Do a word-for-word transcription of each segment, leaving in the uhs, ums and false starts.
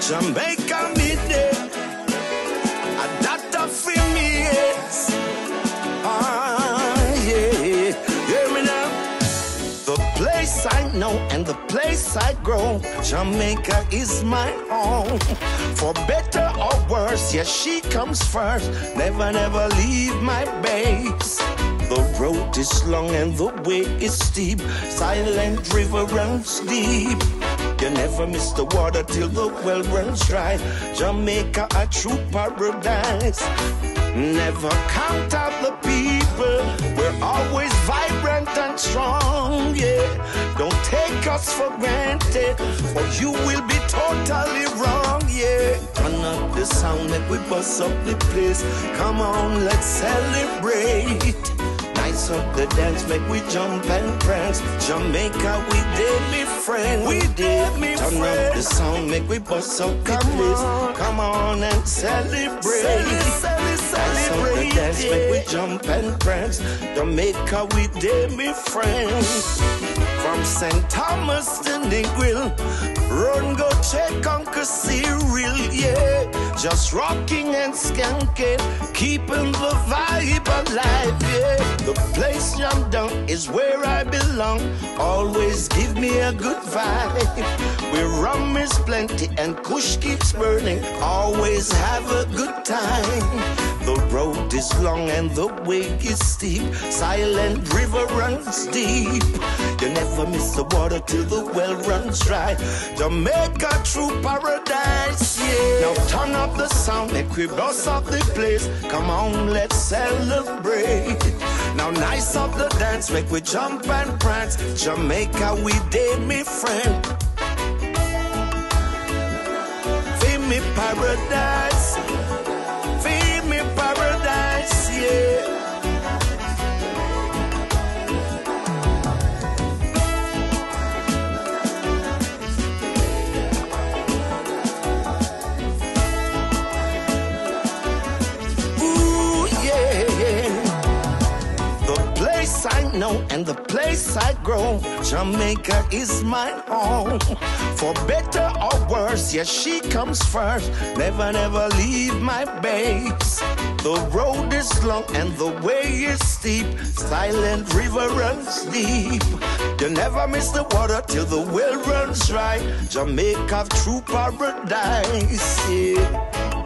Jamaica me there. A doctor for me, yes. Ah, yeah. Hear me now. The place I know and the place I grow, Jamaica is my home. For better or worse, yes, she comes first. Never, never leave my base. The road is long and the way is steep. Silent river runs deep. You never miss the water till the well runs dry. Jamaica, a true paradise. Never count out the people. We're always vibrant and strong, yeah. Don't take us for granted, or you will be totally wrong, yeah. Turn up the sound, make we bust up the place. Come on, let's celebrate. Nice up the dance, make we jump and prance. Jamaica, we did me friend. We did me friend. Turn up the sound, make we bust up the place. Come on and celebrate. Nice up the dance, make we jump and prance. Jamaica, we did me friend. From Saint Thomas to Negril, run go check Uncle Cyril, yeah. Just rocking and skanking, keeping the vibe alive, yeah. The place I'm down is where I belong. Always give me a good vibe. Where rum is plenty and kush keeps burning. Always have a good time. The road is long and the way is steep. Silent river runs deep. You never miss the water till the well runs dry. Jamaica, true paradise, yeah. Now turn up the sound, make we bust up the place. Come on, let's celebrate. Now nice up the dance, make we jump and prance. Jamaica, we did me friend. Feel me paradise. Feel me paradise, yeah. I know and the place I grow, Jamaica is my home. For better or worse, yes, she comes first. Never, never leave my base. The road is long and the way is steep. Silent river runs deep. You never miss the water till the well runs dry. Jamaica, true paradise, yeah.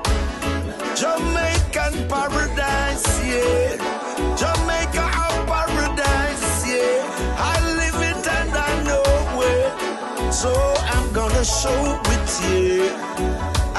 Jamaican paradise, yeah. Jamaica, our paradise, yeah. I live it and I know it, so I'm gonna show it, yeah.